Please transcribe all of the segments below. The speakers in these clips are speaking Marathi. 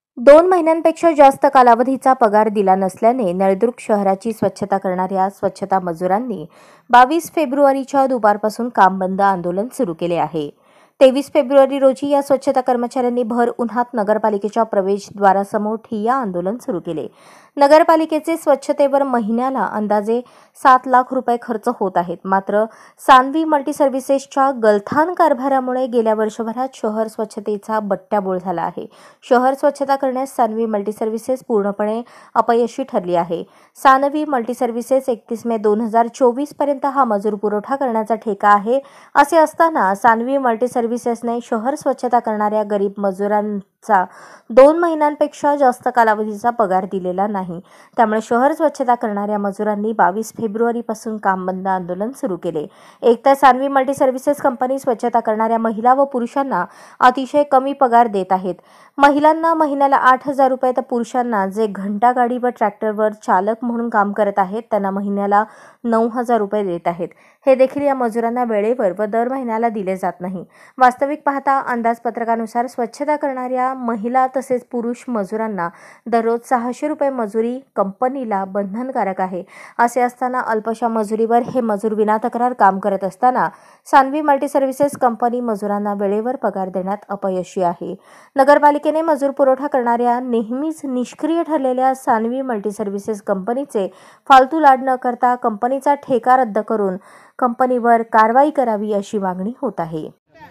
2 महिन्यांपेक्षा जास्त कालावधीचा पगार दिला नसल्याने नळदुर्ग शहराची स्वच्छता करणाऱ्या स्वच्छता मजुरांनी 22 फेब्रुवारीच्या दुपारपासून काम बंद आंदोलन सुरू केले आहे। 23 फेब्रुवारी रोजी या स्वच्छता कर्मचाऱ्यांनी भर उन्हात नगरपालिकेच्या प्रवेशद्वारासमोर ठिय्या आंदोलन सुरू केले। नगरपालिकेचे स्वच्छतेवर महिन्याला अंदाजे 7 लाख रुपये खर्च होत आहेत। मात्र सान्वी मल्टी सर्व्हिसेसच्या गलथान कारभारामुळे गेल्या वर्षभरात शहर स्वच्छतेचा बट्ट्याबोळ झाला आहे। शहर स्वच्छता करण्यास सान्वी मल्टी सर्व्हिसेस पूर्णपणे अपयशी ठरली आहे। सान्वी मल्टी सर्व्हिसेस 31 मे 2024 पर्यंत हा मजूर पुरवठा करण्याचा ठेका आहे। असे असताना सान्वी मल्टी सर्व्हिसेसने शहर स्वच्छता करणाऱ्या गरीब मजुरांचा 2 महिन्यांपेक्षा जास्त कालावधीचा पगार दिलेला नाही। त्यामुळे शहर स्वच्छता करणाऱ्या मजुरांनी 22 फेब्रुवारीपासून काम बंद आंदोलन सुरू केले। एकतर सान्वी मल्टी सर्व्हिसेस कंपनी स्वच्छता करणाऱ्या महिला व पुरुषांना अतिशय कमी पगार देत आहेत। महिलांना महिन्याला 8,000 रुपये तर पुरुषांना जे घंटागाडी व ट्रॅक्टरवर चालक म्हणून काम करत आहेत त्यांना महिन्याला 9,000 रुपये देत आहेत। हे देखील या मजुरांना वेळेवर व दर महिन्याला दिले जात नाही। वास्तविक पाहता अंदाजपत्रकानुसार स्वच्छता करणाऱ्या महिला तसेच पुरुष मजुरांना दररोज 600 रुपये मजुरी कंपनीला बंधनकारक आहे। असे असताना अल्पशा मजुरीवर हे मजूर विनातक्रार काम करत असताना सान्वी मल्टी सर्व्हिसेस कंपनी मजुरांना वेळेवर पगार देण्यात अपयशी आहे। नगरपालिकेने मजूर पुरवठा करणाऱ्या नेहमीच निष्क्रिय ठरलेल्या सान्वी मल्टी सर्व्हिसेस कंपनीचे फालतू लाड न करता कंपनीचा ठेका रद्द करून कंपनीवर कारवाई करावी अशी मागणी होत आहे।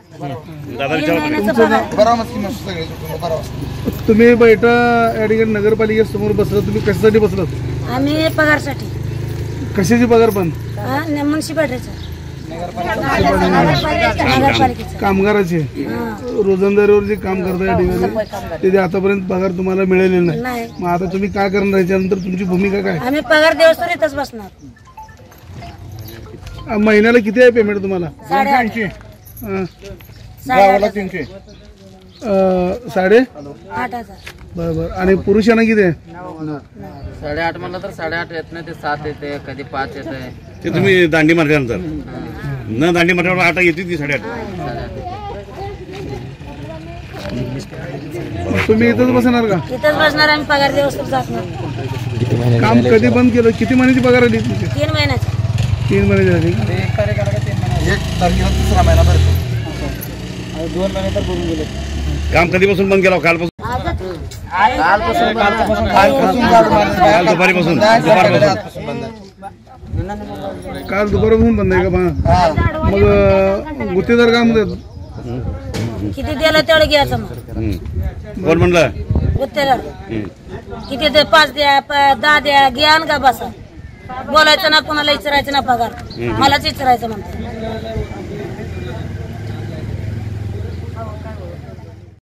तुम्ही बैठा या ठिकाणी नगरपालिकेसमोर बसला, तुम्ही कशासाठी बसलात? आम्ही पगारसाठी। कशाची पगार? पण म्युनिसिपालिटीचा कामगाराचे रोजंदारीवर जे काम करता या ठिकाणी ते आतापर्यंत पगार तुम्हाला मिळालेला नाही। मग आता तुम्ही काय करणार? याच्यानंतर तुमची भूमिका काय? आम्ही पगार देवस्तोर इथंच बसणार। महिन्याला किती आहे पेमेंट तुम्हाला? 850। 8,500। बरोबर। आणि पुरुषांना किती आहे? 8.5 म्हणलं तर 8.5 येत नाही, ते 7 येते, कधी 5 येते। ते तुम्ही दांडी मारल्यानंतर न दांडी मारल्यावर 8 येते ती 8.5। तुम्ही इथंच बसणार का? इथंच बसणार आम्ही, पगार देवस्तोर जात नाही। काम कधी बंद केलं? किती महिन्याची पगार आली तुमची? 3 महिन्याची। 3 महिने झाली। 1 तारखेला 3रा महिना भरतो, 2 महिने तर बोलून गेले। काम कधीपासून बंद केलं? कालपासून दुपारीपासून काल दुपारपासून बंद आहे का? मग गुत्तेदार काय म्हणतात? किती दिलं तेवढं घ्यायचं। मग कोण म्हणलं? गुत्तेदार किती दे? 5 द्या, 10 द्या, घ्या का बसा। बोलायचं ना, कोणाला विचारायचं ना पगार, मलाच विचारायचं म्हणते।